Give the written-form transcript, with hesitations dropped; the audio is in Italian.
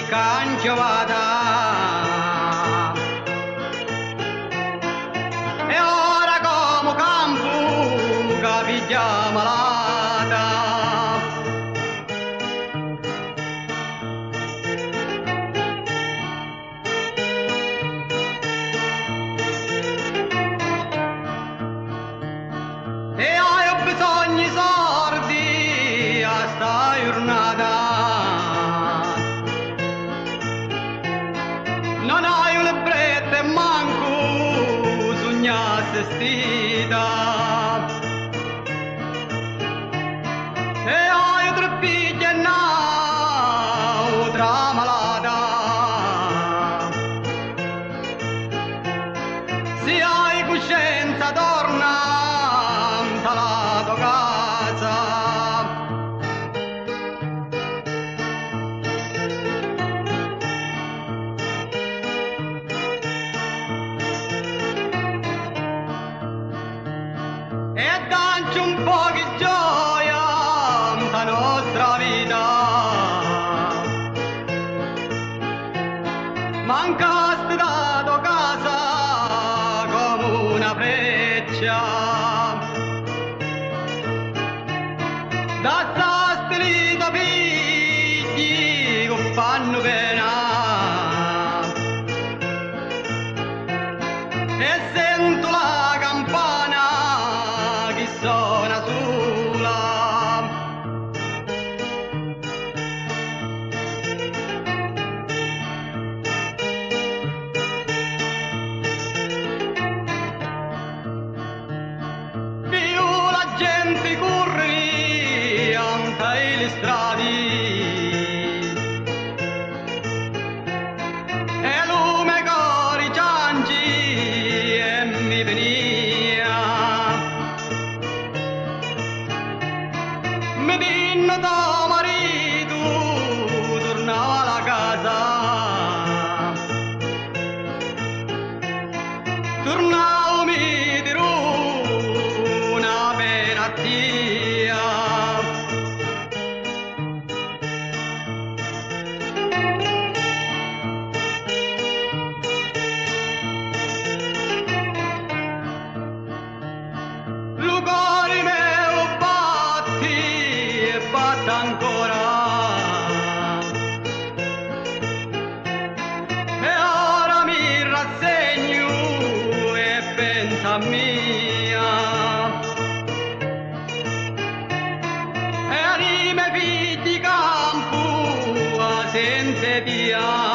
cancio vada. E ora come campo capiglia malata. E ho bisogno di soldi a sta giornata. Non hai un libretto e manco sogna assistita. E hai tre figli e un'altra malata. Se hai coscienza torna alla tua casa. E dacci un po' di gioia alla nostra vita. Mancaste da tua casa come una freccia. Da stastili da figli che fanno pena. E sento la campana che suona sola. Più la gente corre ante le strade e lume cori ciangi e mi venia. Mi dinno tuo marito tornava alla casa. Tornavo mi dirò una pena tia. Lu cuore mio batti e batte ancora. E ora mi rassegno e pensa a mia. E anime figli campo senza via.